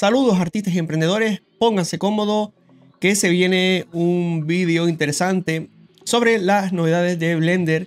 Saludos artistas y emprendedores, pónganse cómodos que se viene un vídeo interesante sobre las novedades de Blender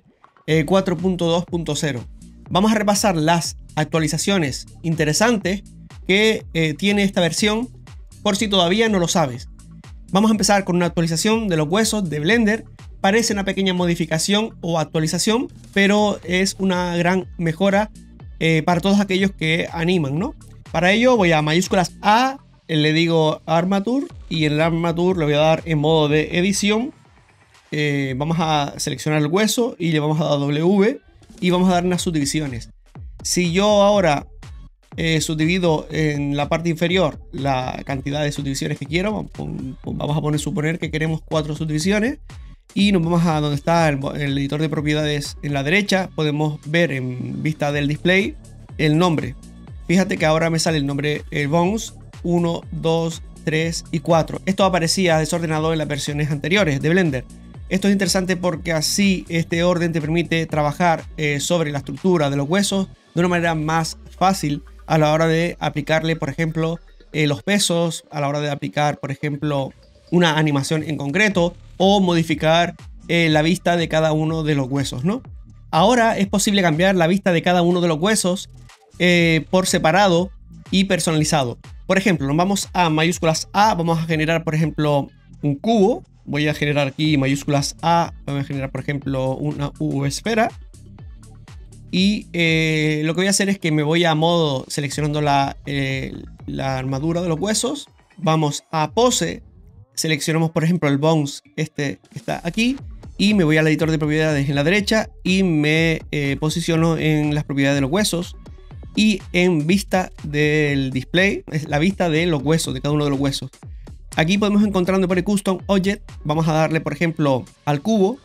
4.2.0. Vamos a repasar las actualizaciones interesantes que tiene esta versión por si todavía no lo sabes. Vamos a empezar con una actualización de los huesos de Blender. Parece una pequeña modificación o actualización, pero es una gran mejora para todos aquellos que animan, ¿no? Para ello voy a mayúsculas A, le digo Armature y en el Armature le voy a dar en modo de edición. Vamos a seleccionar el hueso y le vamos a dar W y vamos a dar unas subdivisiones. Si yo ahora subdivido en la parte inferior la cantidad de subdivisiones que quiero, vamos a suponer que queremos 4 subdivisiones y nos vamos a donde está el editor de propiedades en la derecha. Podemos ver en vista del display el nombre. Fíjate que ahora me sale el nombre Bones 1, 2, 3 y 4. Esto aparecía desordenado en las versiones anteriores de Blender. Esto es interesante porque así este orden te permite trabajar sobre la estructura de los huesos de una manera más fácil a la hora de aplicarle, por ejemplo, los pesos, a la hora de aplicar, por ejemplo, una animación en concreto o modificar la vista de cada uno de los huesos, ¿no? Ahora es posible cambiar la vista de cada uno de los huesos por separado y personalizado. Por ejemplo, nos vamos a mayúsculas A, vamos a generar, por ejemplo, un cubo. Voy a generar aquí mayúsculas A, voy a generar, por ejemplo, una U esfera. Y lo que voy a hacer es que me voy a modo seleccionando la armadura de los huesos. Vamos a pose, seleccionamos, por ejemplo, el bones, este que está aquí. Y me voy al editor de propiedades en la derecha y me posiciono en las propiedades de los huesos. Y en vista del display, es la vista de los huesos, de cada uno de los huesos. Aquí podemos encontrar donde pone Custom Object. Vamos a darle, por ejemplo, al cubo.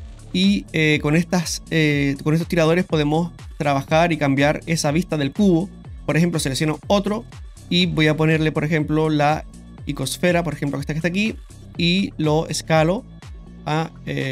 Y con estos tiradores podemos trabajar y cambiar esa vista del cubo. Por ejemplo, selecciono otro y voy a ponerle, por ejemplo, la icosfera, por ejemplo, esta que está aquí. Y lo escalo a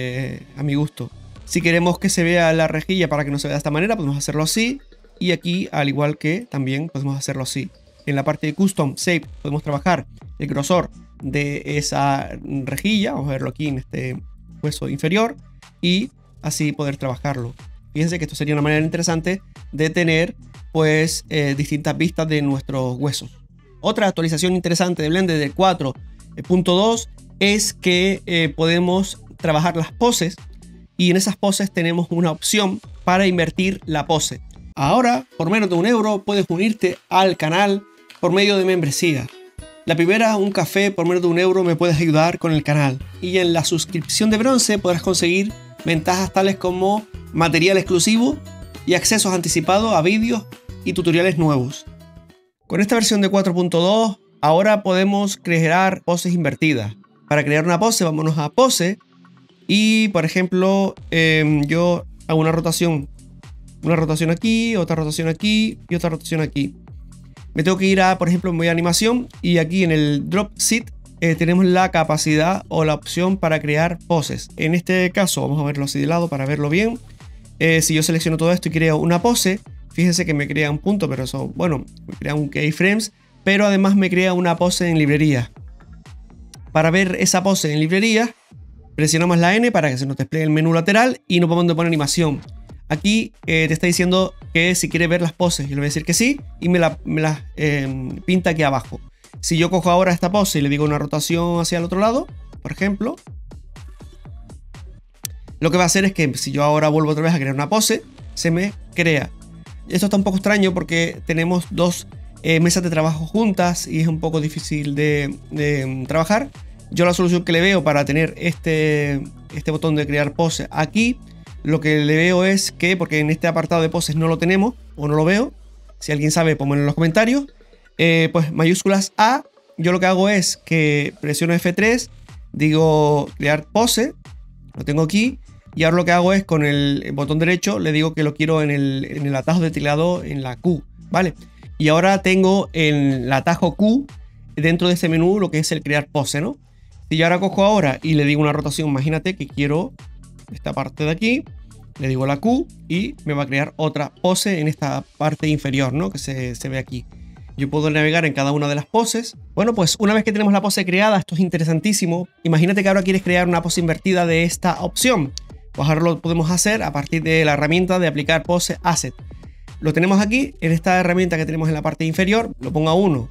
mi gusto. Si queremos que se vea la rejilla para que no se vea de esta manera, podemos hacerlo así. Y aquí, al igual que también podemos hacerlo así. En la parte de Custom Shape podemos trabajar el grosor de esa rejilla. Vamos a verlo aquí en este hueso inferior. Y así poder trabajarlo. Fíjense que esto sería una manera interesante de tener pues distintas vistas de nuestros huesos. Otra actualización interesante de Blender del 4.2 es que podemos trabajar las poses. Y en esas poses tenemos una opción para invertir la pose. Ahora, por menos de €1 puedes unirte al canal por medio de membresía. La primera, un café por menos de €1 me puedes ayudar con el canal. Y en la suscripción de bronce podrás conseguir ventajas tales como material exclusivo y accesos anticipados a vídeos y tutoriales nuevos. Con esta versión de 4.2 ahora podemos crear poses invertidas. Para crear una pose, vámonos a pose y por ejemplo yo hago una rotación aquí, otra rotación aquí y otra rotación aquí. Me tengo que ir a, por ejemplo, me voy a animación y aquí en el drop seat tenemos la capacidad o la opción para crear poses. En este caso vamos a verlo así de lado para verlo bien. Si yo selecciono todo esto y creo una pose, fíjense que me crea un punto, pero eso, bueno, me crea un keyframes, pero además me crea una pose en librería. Para ver esa pose en librería, presionamos la N para que se nos despliegue el menú lateral y nos vamos a poner animación. Aquí te está diciendo que si quiere ver las poses, yo le voy a decir que sí y me las pinta aquí abajo. Si yo cojo ahora esta pose y le digo una rotación hacia el otro lado, por ejemplo, lo que va a hacer es que si yo ahora vuelvo otra vez a crear una pose, se me crea. Esto está un poco extraño porque tenemos dos mesas de trabajo juntas y es un poco difícil de trabajar. Yo la solución que le veo para tener este botón de crear pose aquí, lo que le veo es que, porque en este apartado de poses no lo tenemos o no lo veo, si alguien sabe, pónganlo en los comentarios. Pues mayúsculas A, yo lo que hago es que presiono F3, digo crear pose, lo tengo aquí, y ahora lo que hago es con el botón derecho le digo que lo quiero en el atajo de teclado en la Q, ¿vale? Y ahora tengo en el atajo Q dentro de ese menú lo que es el crear pose, ¿no? Si yo ahora cojo ahora y le digo una rotación, imagínate que quiero esta parte de aquí, le digo la Q y me va a crear otra pose en esta parte inferior, ¿no? Que se ve aquí. Yo puedo navegar en cada una de las poses. Bueno, pues una vez que tenemos la pose creada, esto es interesantísimo. Imagínate que ahora quieres crear una pose invertida de esta opción. Pues ahora lo podemos hacer a partir de la herramienta de aplicar pose asset. Lo tenemos aquí en esta herramienta que tenemos en la parte inferior. Lo pongo a 1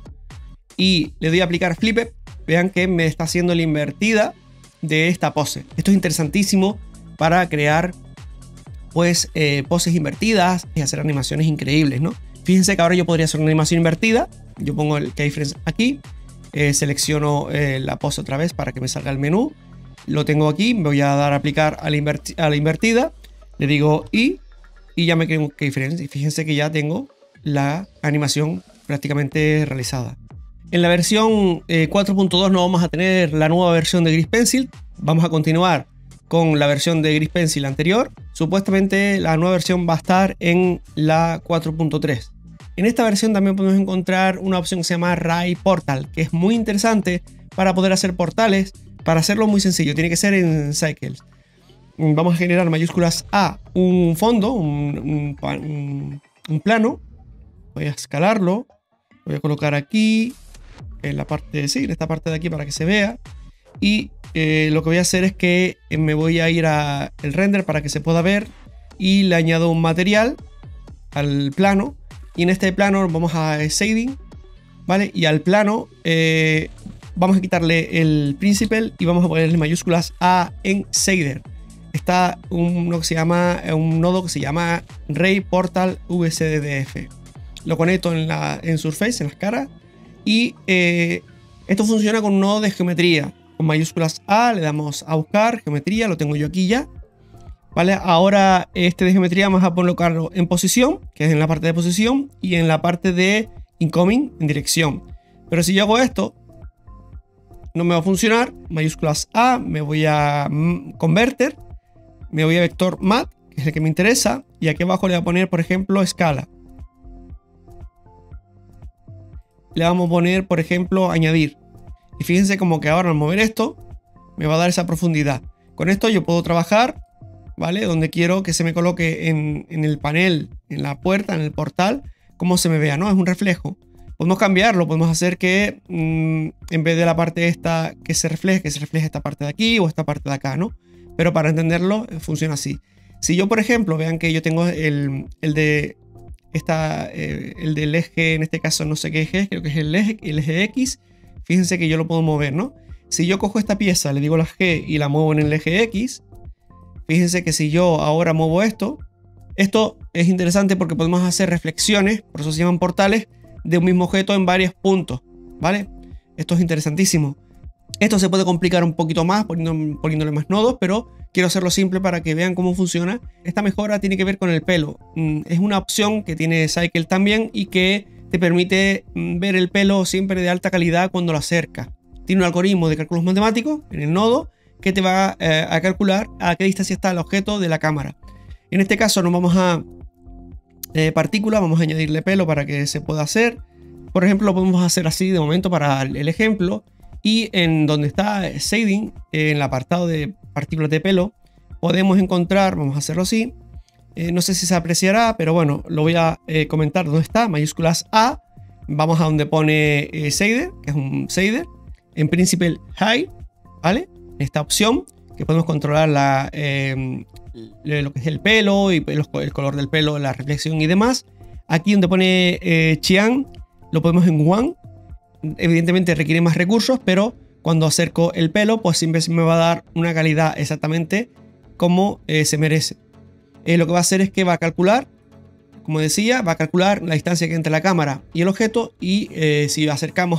y le doy a aplicar flip. Vean que me está haciendo la invertida de esta pose. Esto es interesantísimo para crear pues poses invertidas y hacer animaciones increíbles, ¿no? Fíjense que ahora yo podría hacer una animación invertida. Yo pongo el keyframes aquí, selecciono la pose otra vez para que me salga el menú. Lo tengo aquí, me voy a dar a aplicar a la invertida. Le digo y ya me creo un keyframes. Y fíjense que ya tengo la animación prácticamente realizada. En la versión 4.2 no vamos a tener la nueva versión de Grease Pencil. Vamos a continuar con la versión de Grease Pencil anterior. Supuestamente la nueva versión va a estar en la 4.3. En esta versión también podemos encontrar una opción que se llama Ray Portal, que es muy interesante para poder hacer portales. Para hacerlo muy sencillo, tiene que ser en Cycles. Vamos a generar mayúsculas A, un fondo, un plano. Voy a escalarlo. Voy a colocar aquí, en la parte, sí, en esta parte de aquí para que se vea. Y lo que voy a hacer es que me voy a ir al render para que se pueda ver. Y le añado un material al plano. Y en este plano vamos a shading, ¿vale? Y al plano vamos a quitarle el principal y vamos a ponerle mayúsculas A en shader. Está un nodo que se llama Ray Portal VCDF. Lo conecto en Surface, en las caras. Y esto funciona con un nodo de geometría. Con mayúsculas A le damos a buscar geometría, lo tengo yo aquí ya. ¿Vale? Ahora este de geometría vamos a colocarlo en posición, que es en la parte de posición, y en la parte de incoming, en dirección. Pero si yo hago esto, no me va a funcionar. Mayúsculas A, me voy a converter, me voy a vector mat, que es el que me interesa, y aquí abajo le voy a poner, por ejemplo, escala. Le vamos a poner, por ejemplo, añadir. Y fíjense como que ahora al mover esto, me va a dar esa profundidad. Con esto yo puedo trabajar, ¿vale? Donde quiero que se me coloque en el panel, en la puerta, en el portal, como se me vea, ¿no? Es un reflejo. Podemos cambiarlo, podemos hacer que en vez de la parte esta que se refleje esta parte de aquí o esta parte de acá, ¿no? Pero para entenderlo funciona así. Si yo, por ejemplo, vean que yo tengo el del eje, en este caso no sé qué eje, creo que es el eje X. Fíjense que yo lo puedo mover, ¿no? Si yo cojo esta pieza, le digo la G y la muevo en el eje X, fíjense que si yo ahora muevo esto es interesante porque podemos hacer reflexiones, por eso se llaman portales, de un mismo objeto en varios puntos, ¿vale? Esto es interesantísimo. Esto se puede complicar un poquito más poniéndole más nodos, pero quiero hacerlo simple para que vean cómo funciona. Esta mejora tiene que ver con el pelo. Es una opción que tiene Cycle también y que te permite ver el pelo siempre de alta calidad cuando lo acercas. Tiene un algoritmo de cálculos matemáticos en el nodo que te va a calcular a qué distancia está el objeto de la cámara. En este caso nos vamos a partícula, vamos a añadirle pelo para que se pueda hacer. Por ejemplo, lo podemos hacer así de momento para el ejemplo. Y en donde está shading, en el apartado de partículas de pelo, podemos encontrar, vamos a hacerlo así. No sé si se apreciará, pero bueno, lo voy a comentar dónde está. Mayúsculas A, vamos a donde pone shader, que es un shader. En principal high, ¿vale? Esta opción que podemos controlar lo que es el pelo y el color del pelo, la reflexión y demás. Aquí donde pone Cyan, lo podemos en One. Evidentemente requiere más recursos, pero cuando acerco el pelo, pues siempre me va a dar una calidad exactamente como se merece. Lo que va a hacer es que va a calcular, como decía, va a calcular la distancia que entre la cámara y el objeto, y si acercamos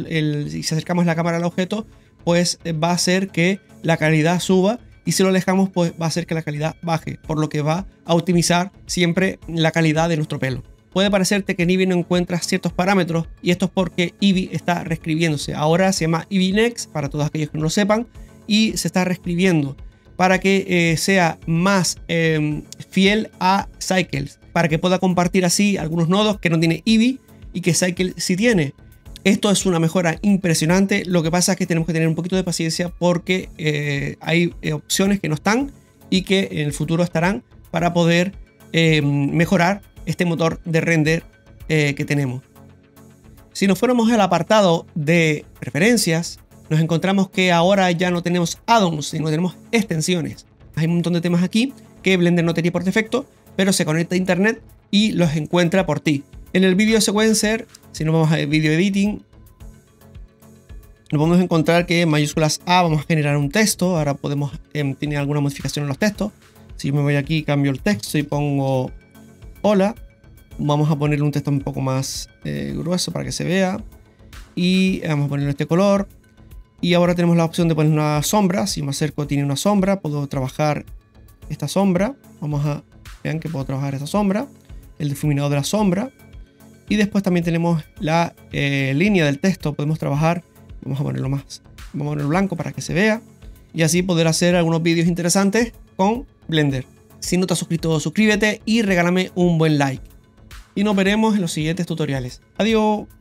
la cámara al objeto, pues va a hacer que la calidad suba, y si lo alejamos, pues va a hacer que la calidad baje, por lo que va a optimizar siempre la calidad de nuestro pelo. Puede parecerte que en Eevee no encuentras ciertos parámetros, y esto es porque Eevee está reescribiéndose. Ahora se llama Eevee Next, para todos aquellos que no lo sepan, y se está reescribiendo para que sea más fiel a Cycles, para que pueda compartir así algunos nodos que no tiene Eevee y que Cycles sí tiene. Esto es una mejora impresionante. Lo que pasa es que tenemos que tener un poquito de paciencia porque hay opciones que no están y que en el futuro estarán para poder mejorar este motor de render que tenemos. Si nos fuéramos al apartado de preferencias, nos encontramos que ahora ya no tenemos add-ons, sino tenemos extensiones. Hay un montón de temas aquí que Blender no tenía por defecto, pero se conecta a internet y los encuentra por ti. En el Video Sequencer, si nos vamos a Video Editing, nos vamos a encontrar que en mayúsculas A vamos a generar un texto. Ahora podemos tener alguna modificación en los textos. Si me voy aquí, cambio el texto y pongo hola. Vamos a ponerle un texto un poco más grueso para que se vea. Y vamos a ponerle este color. Y ahora tenemos la opción de poner una sombra. Si me acerco tiene una sombra. Puedo trabajar esta sombra. Vean que puedo trabajar esta sombra. El difuminado de la sombra. Y después también tenemos la línea del texto. Podemos trabajar. Vamos a ponerlo más. Vamos a ponerlo blanco para que se vea. Y así poder hacer algunos vídeos interesantes con Blender. Si no te has suscrito, suscríbete y regálame un buen like. Y nos veremos en los siguientes tutoriales. Adiós.